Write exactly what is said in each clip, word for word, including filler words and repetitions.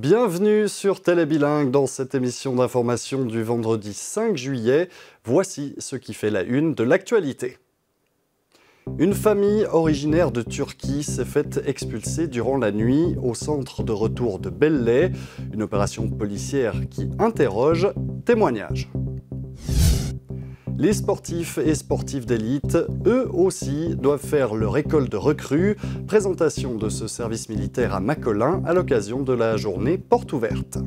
Bienvenue sur Télébilingue dans cette émission d'information du vendredi cinq juillet. Voici ce qui fait la une de l'actualité. Une famille originaire de Turquie s'est faite expulser durant la nuit au centre de retour de Belley. Une opération policière qui interroge. Témoignage. Les sportifs et sportifs d'élite, eux aussi, doivent faire leur école de recrues. Présentation de ce service militaire à Macolin à l'occasion de la journée porte ouverte.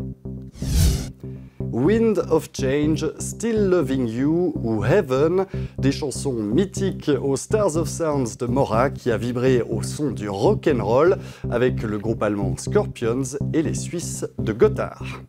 Wind of Change, Still Loving You ou Heaven, des chansons mythiques aux Stars of Sounds de Mora qui a vibré au son du rock'n'roll avec le groupe allemand Scorpions et les Suisses de Gotthard.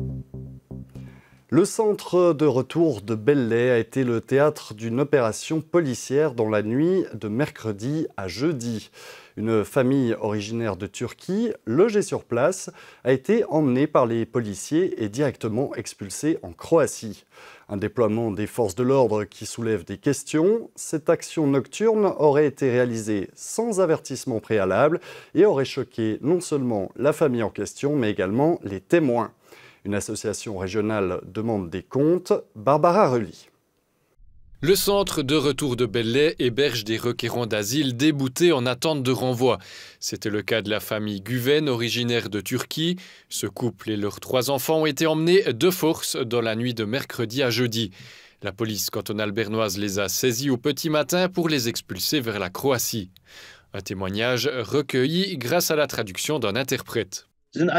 Le centre de retour de Belley a été le théâtre d'une opération policière dans la nuit de mercredi à jeudi. Une famille originaire de Turquie, logée sur place, a été emmenée par les policiers et directement expulsée en Croatie. Un déploiement des forces de l'ordre qui soulève des questions. Cette action nocturne aurait été réalisée sans avertissement préalable et aurait choqué non seulement la famille en question, mais également les témoins. Une association régionale demande des comptes. Barbara Rely. Le centre de retour de Belley héberge des requérants d'asile déboutés en attente de renvoi. C'était le cas de la famille Guven, originaire de Turquie. Ce couple et leurs trois enfants ont été emmenés de force dans la nuit de mercredi à jeudi. La police cantonale bernoise les a saisis au petit matin pour les expulser vers la Croatie. Un témoignage recueilli grâce à la traduction d'un interprète.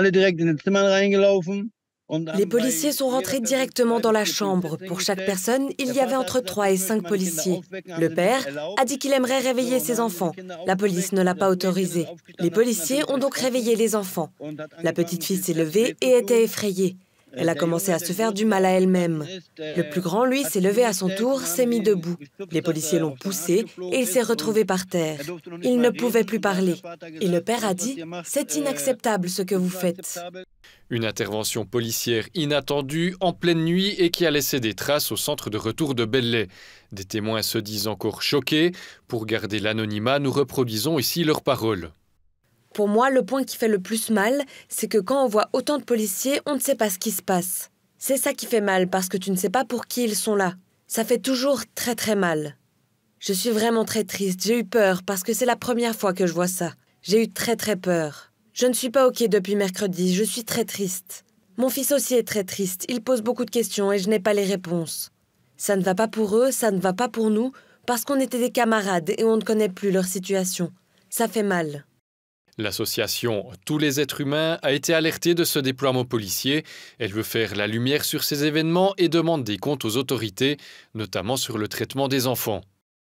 Les policiers sont rentrés directement dans la chambre. Pour chaque personne, il y avait entre trois et cinq policiers. Le père a dit qu'il aimerait réveiller ses enfants. La police ne l'a pas autorisé. Les policiers ont donc réveillé les enfants. La petite fille s'est levée et était effrayée. Elle a commencé à se faire du mal à elle-même. Le plus grand, lui, s'est levé à son tour, s'est mis debout. Les policiers l'ont poussé et il s'est retrouvé par terre. Il ne pouvait plus parler. Et le père a dit « C'est inacceptable ce que vous faites ». Une intervention policière inattendue en pleine nuit et qui a laissé des traces au centre de retour de Belley. Des témoins se disent encore choqués. Pour garder l'anonymat, nous reproduisons ici leurs paroles. Pour moi, le point qui fait le plus mal, c'est que quand on voit autant de policiers, on ne sait pas ce qui se passe. C'est ça qui fait mal, parce que tu ne sais pas pour qui ils sont là. Ça fait toujours très très mal. Je suis vraiment très triste, j'ai eu peur, parce que c'est la première fois que je vois ça. J'ai eu très très peur. Je ne suis pas OK depuis mercredi, je suis très triste. Mon fils aussi est très triste, il pose beaucoup de questions et je n'ai pas les réponses. Ça ne va pas pour eux, ça ne va pas pour nous, parce qu'on était des camarades et on ne connaît plus leur situation. Ça fait mal. L'association Tous les êtres humains a été alertée de ce déploiement policier. Elle veut faire la lumière sur ces événements et demande des comptes aux autorités, notamment sur le traitement des enfants.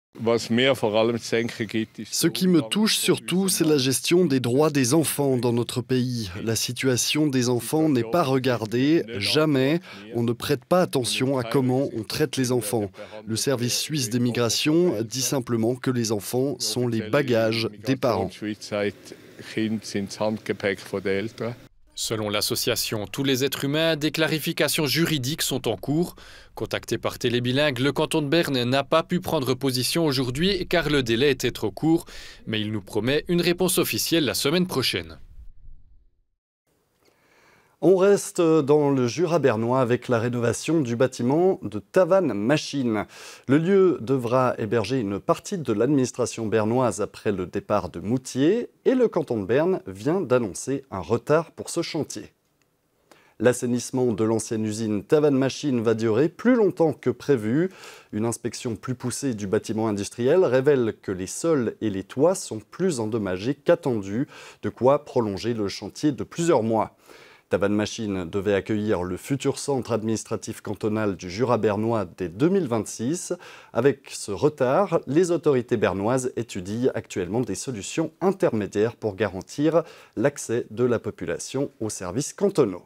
Ce qui me touche surtout, c'est la gestion des droits des enfants dans notre pays. La situation des enfants n'est pas regardée, jamais. On ne prête pas attention à comment on traite les enfants. Le service suisse des migrations dit simplement que les enfants sont les bagages des parents. Selon l'association Tous les êtres humains, des clarifications juridiques sont en cours. Contacté par Télébilingue, le canton de Berne n'a pas pu prendre position aujourd'hui car le délai était trop court, mais il nous promet une réponse officielle la semaine prochaine. On reste dans le Jura bernois avec la rénovation du bâtiment de Tavannes Machines. Le lieu devra héberger une partie de l'administration bernoise après le départ de Moutier et le canton de Berne vient d'annoncer un retard pour ce chantier. L'assainissement de l'ancienne usine Tavannes Machines va durer plus longtemps que prévu. Une inspection plus poussée du bâtiment industriel révèle que les sols et les toits sont plus endommagés qu'attendu, de quoi prolonger le chantier de plusieurs mois. Tavannes Machines devait accueillir le futur centre administratif cantonal du Jura bernois dès deux mille vingt-six. Avec ce retard, les autorités bernoises étudient actuellement des solutions intermédiaires pour garantir l'accès de la population aux services cantonaux.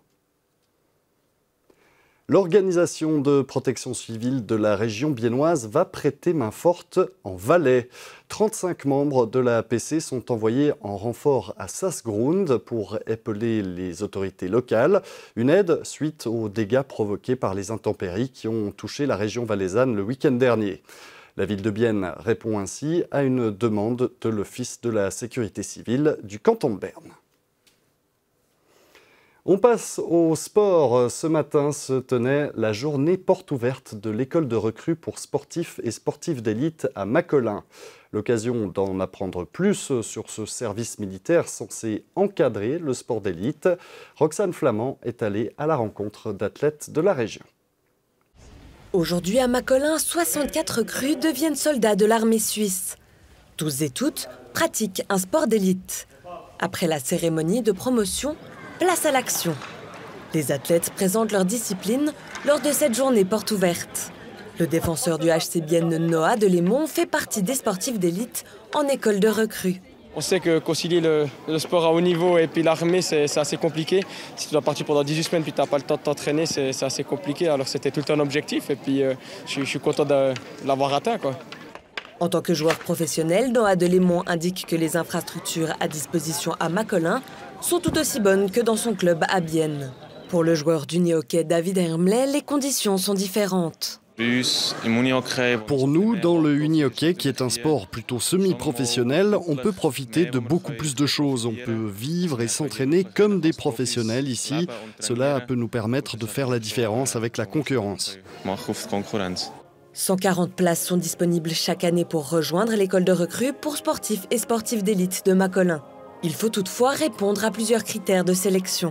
L'organisation de protection civile de la région biennoise va prêter main forte en Valais. trente-cinq membres de la A P C sont envoyés en renfort à Sassgrund pour épauler les autorités locales. Une aide suite aux dégâts provoqués par les intempéries qui ont touché la région valaisanne le week-end dernier. La ville de Bienne répond ainsi à une demande de l'Office de la sécurité civile du canton de Berne. On passe au sport. Ce matin se tenait la journée porte ouverte de l'école de recrues pour sportifs et sportifs d'élite à Macolin. L'occasion d'en apprendre plus sur ce service militaire censé encadrer le sport d'élite. Roxane Flamand est allée à la rencontre d'athlètes de la région. Aujourd'hui à Macolin, soixante-quatre recrues deviennent soldats de l'armée suisse. Tous et toutes pratiquent un sport d'élite. Après la cérémonie de promotion, place à l'action. Les athlètes présentent leur discipline lors de cette journée porte ouverte. Le défenseur du H C Bienne, Noah Delémont, fait partie des sportifs d'élite en école de recrues. On sait que concilier le, le sport à haut niveau et puis l'armée, c'est assez compliqué. Si tu dois partir pendant dix-huit semaines puis tu n'as pas le temps de t'entraîner, c'est assez compliqué. Alors c'était tout le temps un objectif et puis euh, je, je suis content de, de l'avoir atteint, quoi. En tant que joueur professionnel, Noah Delémont indique que les infrastructures à disposition à Macolin sont tout aussi bonnes que dans son club à Bienne. Pour le joueur d'uni-hockey David Hermlet, les conditions sont différentes. Pour nous, dans le uni-hockey, qui est un sport plutôt semi-professionnel, on peut profiter de beaucoup plus de choses. On peut vivre et s'entraîner comme des professionnels ici. Cela peut nous permettre de faire la différence avec la concurrence. cent quarante places sont disponibles chaque année pour rejoindre l'école de recrues pour sportifs et sportifs d'élite de Macolin. Il faut toutefois répondre à plusieurs critères de sélection.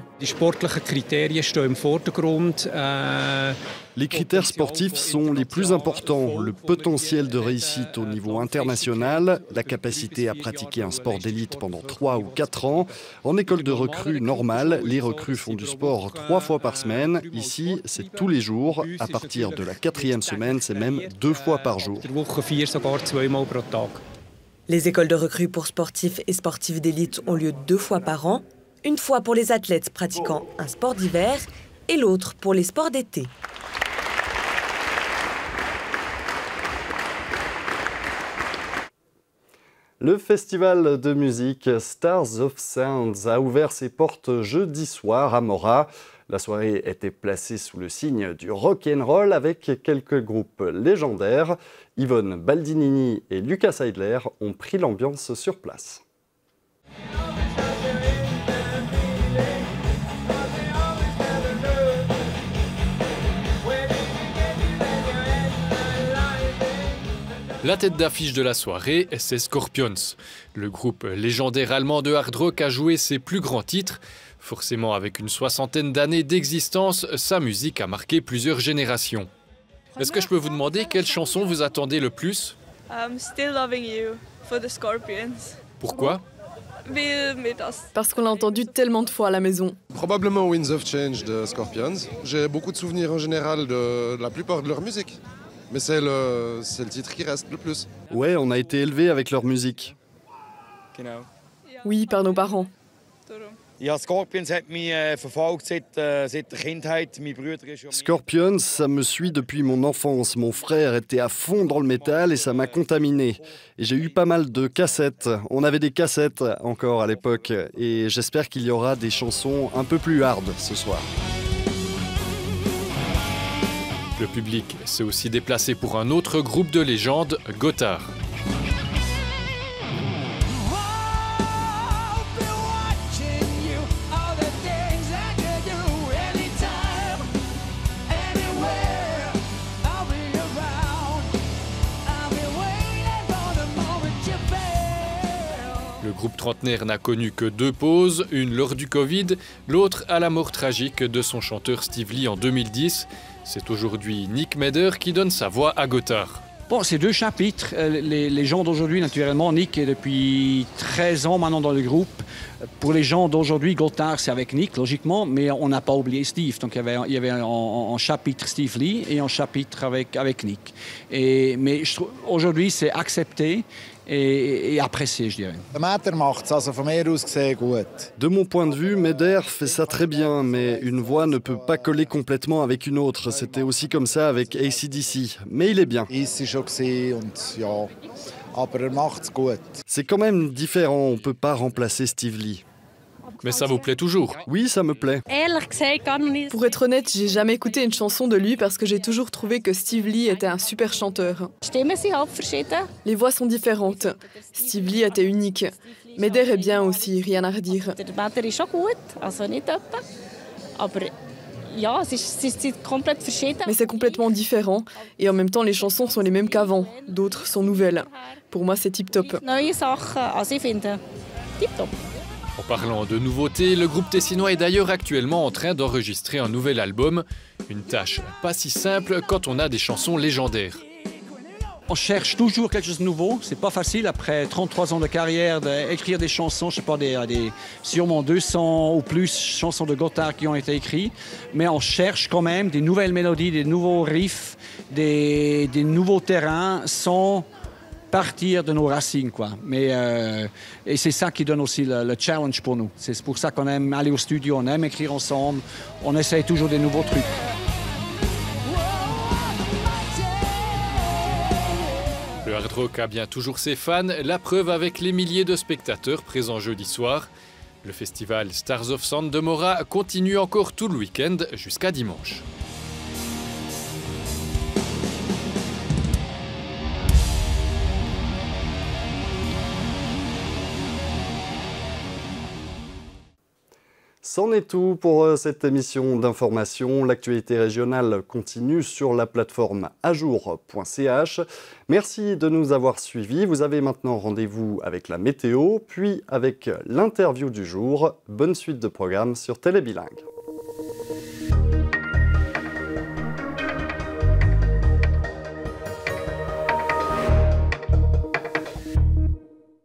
Les critères sportifs sont les plus importants. Le potentiel de réussite au niveau international, la capacité à pratiquer un sport d'élite pendant trois ou quatre ans. En école de recrues normale, les recrues font du sport trois fois par semaine. Ici, c'est tous les jours. À partir de la quatrième semaine, c'est même deux fois par jour. Les écoles de recrues pour sportifs et sportifs d'élite ont lieu deux fois par an, une fois pour les athlètes pratiquant un sport d'hiver et l'autre pour les sports d'été. Le festival de musique Stars of Sounds a ouvert ses portes jeudi soir à Morat. La soirée était placée sous le signe du rock'n'roll avec quelques groupes légendaires. Yvonne Baldinini et Lucas Seidler ont pris l'ambiance sur place. La tête d'affiche de la soirée, c'est Scorpions. Le groupe légendaire allemand de hard rock a joué ses plus grands titres. Forcément, avec une soixantaine d'années d'existence, sa musique a marqué plusieurs générations. Est-ce que je peux vous demander quelle chanson vous attendez le plus? um, Still Loving You for the Scorpions. Pourquoi? Parce qu'on l'a entendu tellement de fois à la maison. Probablement Winds of Change de Scorpions. J'ai beaucoup de souvenirs en général de la plupart de leur musique. Mais c'est le, c'est le titre qui reste le plus. Ouais, on a été élevés avec leur musique. Oui, par nos parents. Scorpions, ça me suit depuis mon enfance. Mon frère était à fond dans le métal et ça m'a contaminé. Et j'ai eu pas mal de cassettes. On avait des cassettes encore à l'époque. Et j'espère qu'il y aura des chansons un peu plus hard ce soir. Le public s'est aussi déplacé pour un autre groupe de légende, Gotthard. Le groupe trentenaire n'a connu que deux pauses, une lors du Covid, l'autre à la mort tragique de son chanteur Steve Lee en deux mille dix. C'est aujourd'hui Nick Meder qui donne sa voix à Gotthard. Bon, c'est deux chapitres. Les, les gens d'aujourd'hui, naturellement, Nick est depuis treize ans maintenant dans le groupe. Pour les gens d'aujourd'hui, Gotthard, c'est avec Nick, logiquement, mais on n'a pas oublié Steve. Donc il y avait, il y avait un, un chapitre Steve Lee et un chapitre avec, avec Nick. Et, mais aujourd'hui, c'est accepté et, et apprécié, je dirais. De mon point de vue, Meder fait ça très bien, mais une voix ne peut pas coller complètement avec une autre. C'était aussi comme ça avec A C D C, mais il est bien. C'est quand même différent, on ne peut pas remplacer Steve Lee. Mais ça vous plaît toujours? Oui, ça me plaît. Pour être honnête, j'ai jamais écouté une chanson de lui parce que j'ai toujours trouvé que Steve Lee était un super chanteur. Les voix sont différentes. Steve Lee était unique. Meder est bien aussi, rien à redire. Mais c'est complètement différent. Et en même temps, les chansons sont les mêmes qu'avant. D'autres sont nouvelles. Pour moi, c'est tip-top. En parlant de nouveautés, le groupe tessinois est d'ailleurs actuellement en train d'enregistrer un nouvel album. Une tâche pas si simple quand on a des chansons légendaires. On cherche toujours quelque chose de nouveau. C'est pas facile après trente-trois ans de carrière d'écrire des chansons. Je sais pas, des, des sûrement deux cents ou plus chansons de Gotthard qui ont été écrites. Mais on cherche quand même des nouvelles mélodies, des nouveaux riffs, des, des nouveaux terrains sans partir de nos racines, quoi. Mais euh, et c'est ça qui donne aussi le, le challenge pour nous. C'est pour ça qu'on aime aller au studio, on aime écrire ensemble, on essaye toujours des nouveaux trucs. Le hard rock a bien toujours ses fans, la preuve avec les milliers de spectateurs présents jeudi soir. Le festival Stars of Sound de Morat continue encore tout le week-end jusqu'à dimanche. C'en est tout pour cette émission d'information. L'actualité régionale continue sur la plateforme ajour point c h. Merci de nous avoir suivis. Vous avez maintenant rendez-vous avec la météo, puis avec l'interview du jour. Bonne suite de programmes sur Télé Bilingue.